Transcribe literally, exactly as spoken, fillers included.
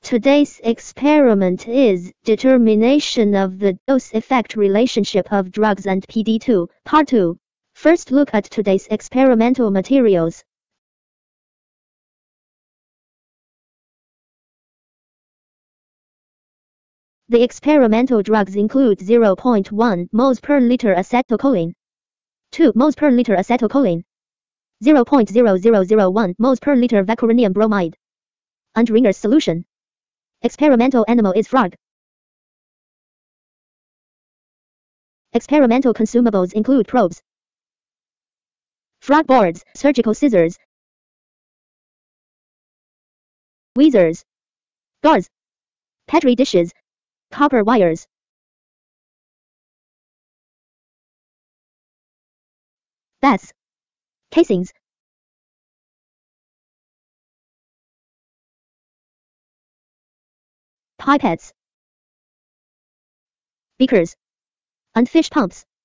Today's experiment is determination of the dose-effect relationship of drugs and P D two, Part two. First look at today's experimental materials. The experimental drugs include zero point one moles per liter acetylcholine, two moles per liter acetylcholine, zero point zero zero zero one moles per liter vacuronium bromide, and Ringer's solution. Experimental animal is frog. Experimental consumables include probes, frog boards, surgical scissors, tweezers, gauze, petri dishes, copper wires, baths, casings, pipettes, beakers, and fish pumps.